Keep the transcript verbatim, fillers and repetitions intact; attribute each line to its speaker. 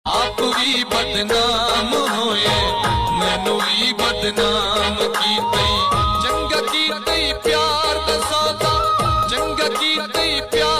Speaker 1: आप भी बदनाम होए मैनू भी बदनाम कीते चंगा कीते प्यार दा सौदा चंगा कीते प्यार